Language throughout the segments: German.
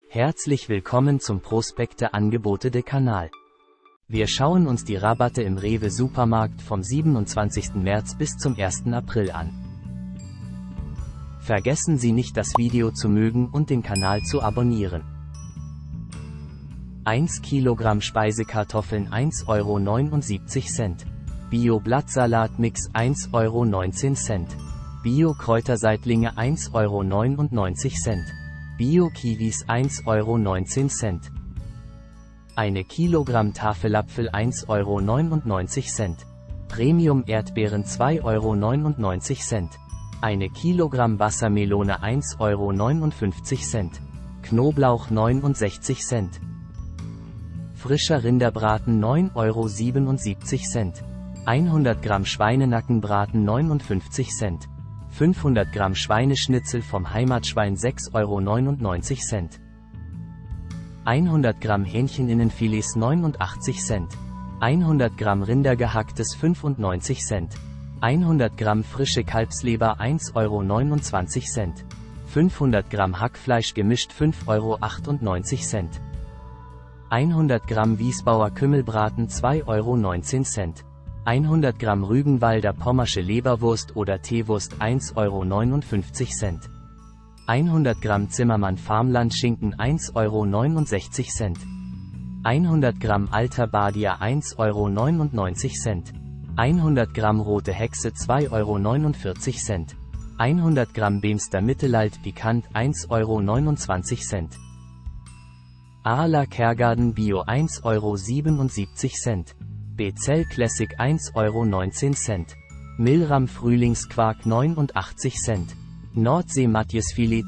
Herzlich willkommen zum Prospekte-Angebote-Kanal. Wir schauen uns die Rabatte im Rewe Supermarkt vom 27. März bis zum 1. April an. Vergessen Sie nicht, das Video zu mögen und den Kanal zu abonnieren. 1 Kilogramm Speisekartoffeln 1,79 €. Bio-Blattsalat-Mix 1,19 €. Bio-Kräuterseitlinge 1,99 €. Bio-Kiwis 1,19 €. 1 Kilogramm Tafelapfel 1,99 €. Premium-Erdbeeren 2,99 €. 1 Kilogramm Wassermelone 1,59 €. Knoblauch 69 Cent. Frischer Rinderbraten 9,77 €. 100 Gramm Schweinenackenbraten 59 Cent. 500 Gramm Schweineschnitzel vom Heimatschwein 6,99 €. 100 Gramm Hähncheninnenfilets 89 Cent. 100 Gramm Rindergehacktes 95 Cent. 100 Gramm frische Kalbsleber 1,29 €. 500 Gramm Hackfleisch gemischt 5,98 €. 100 Gramm Wiesbauer Kümmelbraten 2,19 €. 100 Gramm Rügenwalder Pommersche Leberwurst oder Teewurst 1,59 €. 100 Gramm Zimmermann Farmland-Schinken 1,69 €. 100 Gramm Alter Badia 1,99 €. 100 Gramm Rote Hexe 2,49 €. 100 Gramm Beemster Mittelalt Pikant 1,29 €. Arla Kergarden Bio 1,77 €. Bezell Classic 1,19 €. Milram Frühlingsquark 89 Cent. Nordsee Matjesfilet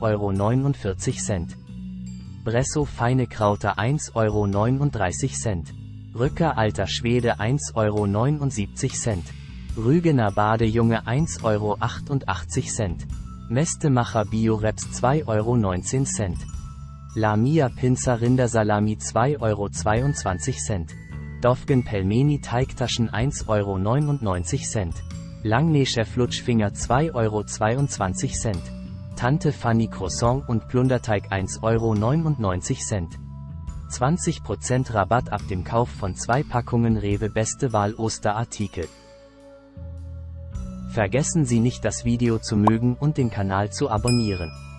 2,49 €. Bresso Feine Krauter 1,39 €. Rücker Alter Schwede 1,79 €. Rügener Badejunge 1,88 €. Mestemacher Bio-Reps 2,19 €. Lamia Pinzer Rindersalami 2,22 €. Dofgen Pelmeni Teigtaschen 1,99 €. Langnescher Flutschfinger 2,22 €. Tante Fanny Croissant und Plunderteig 1,99 €. 20% Rabatt ab dem Kauf von 2 Packungen Rewe Beste Wahl Osterartikel. Vergessen Sie nicht, das Video zu mögen und den Kanal zu abonnieren.